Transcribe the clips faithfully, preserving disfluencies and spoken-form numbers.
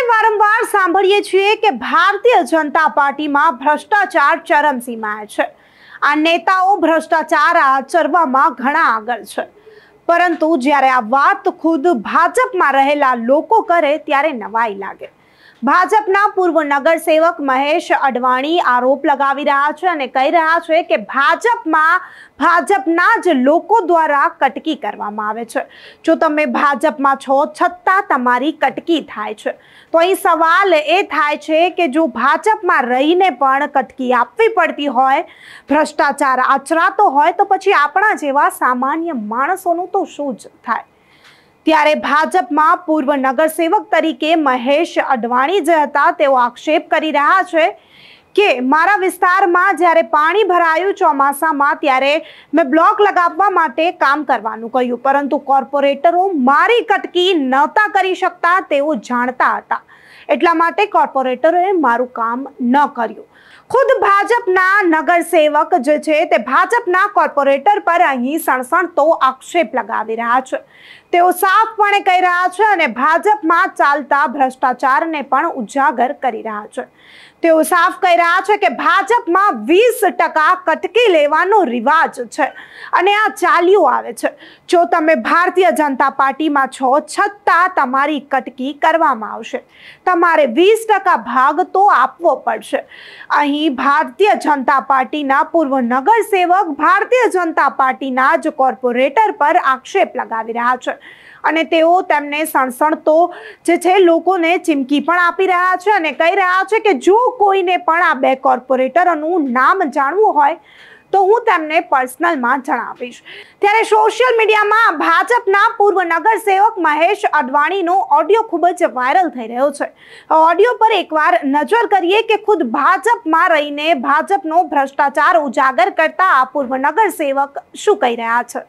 વારંવાર સાંભળીએ છીએ કે ભારતીય જનતા પાર્ટીમાં ભ્રષ્ટાચાર ચરમસીમાએ છે। આ નેતાઓ ભ્રષ્ટાચાર આચરવામાં ઘણા આગળ છે, પરંતુ જ્યારે આ વાત ખુદ ભાજપમાં રહેલા લોકો કરે ત્યારે નવાઈ લાગે। ભાજપના પૂર્વ નગરસેવક મહેશ અડવાણી આરોપ લગાવી રહ્યા છે અને કહી રહ્યા છે કે ભાજપમાં ભાજપના જ લોકો દ્વારા કટકી કરવામાં આવે છે। જો તમે ભાજપમાં છો છતાં તમારી કટકી થાય છે, તો અહીં સવાલ એ થાય છે કે જો ભાજપમાં રહીને પણ કટકી આપવી પડતી હોય, ભ્રષ્ટાચાર આચરાતો હોય, તો પછી આપણા જેવા સામાન્ય માણસોનું તો શું જ થાય। ત્યારે ભાજપમાં પૂર્વ નગરસેવક તરીકે મહેશ અડવાણી જે હતા તેઓ આક્ષેપ કરી રહ્યા છે કે મારા વિસ્તારમાં જ્યારે પાણી ભરાયું ચોમાસામાં ત્યારે મેં બ્લોક લગાવવા માટે કામ કરવાનું કહ્યું, પરંતુ કોર્પોરેટરો મારી કટકી નહોતા કરી શકતા તેઓ જાણતા હતા, એટલા માટે કોર્પોરેટરોએ મારું કામ ન કર્યું। ખુદ ભાજપના નગરસેવક જે છે તે ભાજપના કોર્પોરેટર પર અહીં સણસણતો આક્ષેપ લગાવી રહ્યા છે। તેઓ સાફપણે કહી રહ્યા છે અને ભાજપમાં ચાલતા ભ્રષ્ટાચારને પણ ઉજાગર કરી રહ્યા છે। તેઓ સાફ કહી રહ્યા છે કે ભાજપમાં વીસ ટકા કટકી લેવાનો રિવાજ છે અને આ ચાલ્યું આવે છે। જો તમે ભારતીય જનતા પાર્ટીમાં છો છતાં તમારી કટકી કરવામાં આવશે, તમારે વીસ ટકા ભાગ તો આપવો પડશે। અહીં ભારતીય જનતા પાર્ટીના પૂર્વ નગરસેવક ભારતીય જનતા પાર્ટીના જ કોર્પોરેટર પર આક્ષેપ લગાવી રહ્યા છે અને તેઓ તેમને સણસણતો જે છે લોકોને ચીમકી પણ આપી રહ્યા છે અને કહી રહ્યા છે કે જો કોઈને પણ આ બે કોર્પોરેટરોનું નામ જાણવું હોય તો હું તેમને પર્સનલમાં જણાવીશ। ત્યારે સોશિયલ મીડિયામાં ભાજપના પૂર્વ નગરસેવક મહેશ અડવાણીનો ઓડિયો ખૂબ જ વાયરલ થઈ રહ્યો છે। ઓડિયો પર એકવાર નજર કરીએ કે ખુદ ભાજપમાં રહીને ભાજપનો ભ્રષ્ટાચાર ઉજાગર કરતા આ પૂર્વ નગરસેવક શું કહી રહ્યા છે।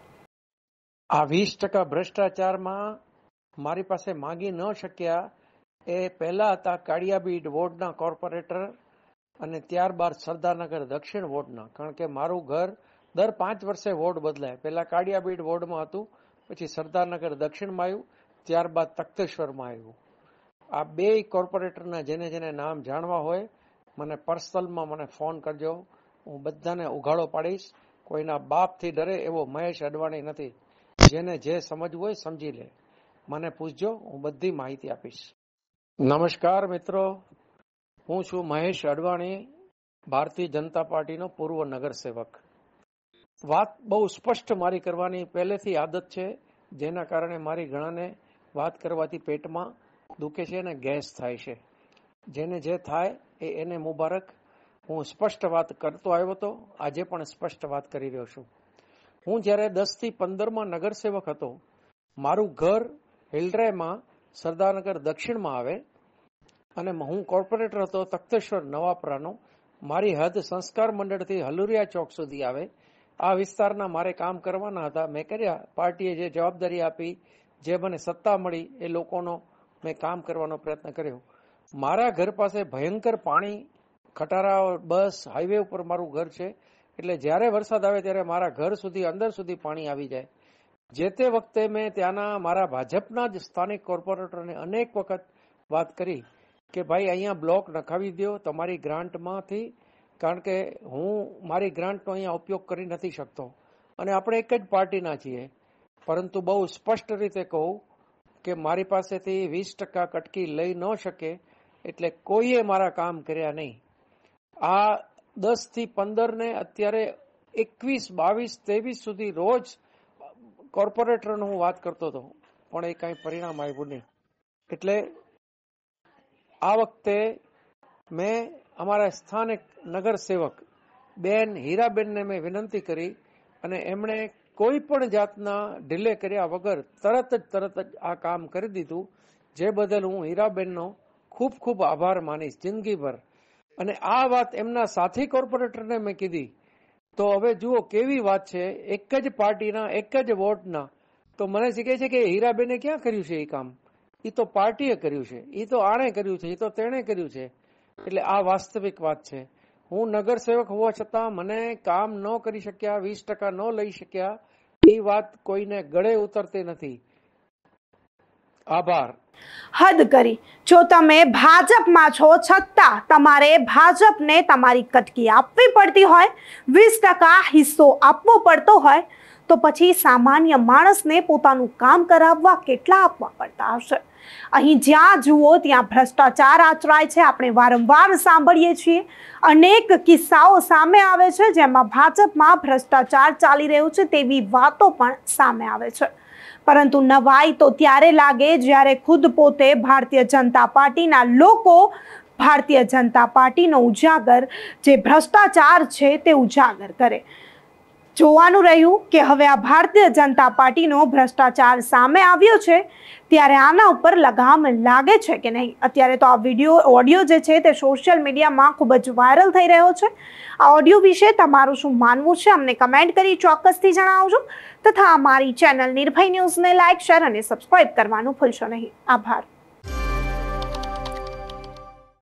આ વીસ ટકા ભ્રષ્ટાચારમાં મારી પાસે માંગી ન શક્યા એ પહેલા હતા કાળિયાબીડ વોર્ડના કોર્પોરેટર અને ત્યારબાદ સરદારનગર દક્ષિણ વોર્ડના, કારણ કે મારું ઘર દર પાંચ વર્ષે વોર્ડ બદલાય। પહેલા કાળિયાબીડ વોર્ડમાં હતું, પછી સરદારનગર દક્ષિણમાં આવ્યું, ત્યારબાદ તખ્તેશ્વરમાં આવ્યું। આ બે કોર્પોરેટરના જેને જેને નામ જાણવા હોય મને પર્સનલમાં મને ફોન કરજો, હું બધાને ઉઘાડો પાડીશ। કોઈના બાપથી ડરે એવો મહેશ અડવાણી નથી। જેને જે સમજવું હોય સમજી લે, મને પૂછજો, હું બધી માહિતી આપીશ। નમસ્કાર મિત્રો, હું છું મહેશ અડવાણી, ભારતીય જનતા પાર્ટીનો પૂર્વ નગરસેવક। વાત બહુ સ્પષ્ટ મારી કરવાની પહેલેથી આદત છે, જેના કારણે મારી ઘણાને વાત કરવાથી પેટમાં દુખે છે અને ગેસ થાય છે। જેને જે થાય એ એને મુબારક। હું સ્પષ્ટ વાત કરતો આવ્યો હતો, આજે પણ સ્પષ્ટ વાત કરી રહ્યો છું। હું જ્યારે દસ થી પંદરમાં નગરસેવક હતો, મારું ઘર હિલરાયમાં સરદારનગર દક્ષિણમાં આવે અને હું કોર્પોરેટર હતો તખ્તેશ્વર નવાપરાનો। મારી હદ સંસ્કાર મંડળથી હલુરિયા ચોક સુધી આવે। આ વિસ્તારના મારે કામ કરવાના હતા, મેં કર્યા। પાર્ટીએ જે જવાબદારી આપી, જે મને સત્તા મળી, એ લોકોનો મેં કામ કરવાનો પ્રયત્ન કર્યો। મારા ઘર પાસે ભયંકર પાણી, ખટારા, બસ, હાઈવે ઉપર મારું ઘર છે, એટલે જ્યારે વરસાદ આવે ત્યારે મારા ઘર સુધી અંદર સુધી પાણી આવી જાય। જે તે વખતે મેં ત્યાંના મારા ભાજપના જ સ્થાનિક કોર્પોરેટરને અનેક વખત વાત કરી કે ભાઈ અહીંયા બ્લોક નખાવી દો તમારી ગ્રાન્ટમાંથી, કારણ કે હું મારી ગ્રાન્ટનો અહીંયા ઉપયોગ કરી નથી શકતો અને આપણે એક જ પાર્ટીના છીએ। પરંતુ બહુ સ્પષ્ટ રીતે કહું કે મારી પાસેથી વીસ ટકા કટકી લઈ ન શકે, એટલે કોઈએ મારા કામ કર્યા નહીં। આ દસ થી પંદર ને અત્યારે એકવીસ બાવીસ ત્રેવીસ સુધી રોજ કોર્પોરેટરનો હું વાત કરતો હતો, પણ એ કઈ પરિણામ આવ્યું નહીં। એટલે આ વખતે મેં અમારા સ્થાનિક નગરસેવક બેન હીરાબેનને મેં વિનંતી કરી અને એમણે કોઈ પણ જાતના ડિલે કર્યા વગર તરત જ તરત જ આ કામ કરી દીધું, જે બદલ હું હીરાબેનનો ખૂબ ખૂબ આભાર માનીશ જિંદગીભર। અને આ વાત એમના સાથી કોર્પોરેટરને મેં કીધી, તો હવે જુઓ કેવી વાત છે, એક જ પાર્ટીના એક જ વોર્ડના। તો મને શીખે છે કે હીરાબેને ક્યાં કર્યું છે એ કામ? એ તો પાર્ટીએ કર્યું છે, એ તો આણે કર્યું છે, એ તો તેણે કર્યું છે। એટલે આ વાસ્તવિક વાત છે। હું નગરસેવક હોવા છતાં મને કામ ન કરી શક્યા, વીસ ટકા ન લઈ શક્યા, એ વાત કોઈને ગળે ઉતરતી નથી। આભાર. હદ કરી. જો તમે ભાજપમાં છો છતાં તમારે ભાજપને તમારી કટકી આપવી પડતી હોય, વીસ ટકા હિસ્સો આપવો પડતો હોય, તો પછી સામાન્ય માણસને પોતાનું કામ કરાવવા કેટલા આપવા પડતા હશે? અહીં જ્યાં જુઓ ત્યાં ભ્રષ્ટાચાર આચરાય છે. આપણે વારંવાર સાંભળીએ છીએ, અનેક કિસ્સાઓ સામે આવે છે જેમાં ભાજપમાં ભ્રષ્ટાચાર ચાલી રહ્યો છે તેવી વાતો પણ સામે આવે છે. પરંતુ નવાઈ તો ત્યારે લાગે જ્યારે ખુદ પોતે ભારતીય જનતા પાર્ટીના લોકો ભારતીય જનતા પાર્ટીનો ઉજાગર જે ભ્રષ્ટાચાર છે તે ઉજાગર કરે. જોવાનું રહ્યું કે હવે આ ભારતીય જનતા પાર્ટીનો ભ્રષ્ટાચાર સામે આવ્યો છે ત્યારે આના ઉપર લગામ લાગે છે કે નહીં. અત્યારે તો આ વિડીયો ઓડિયો જે છે તે સોશિયલ મીડિયામાં ખૂબ જ વાયરલ થઈ રહ્યો છે. આ ઓડિયો વિશે તમારું શું માનવું છે અમને કમેન્ટ કરી ચોક્કસથી જણાવજો. તથા અમારી ચેનલ નિર્ભય ન્યૂઝને લાઇક, શેર અને સબસ્ક્રાઇબ કરવાનું ભૂલશો નહીં. આભાર.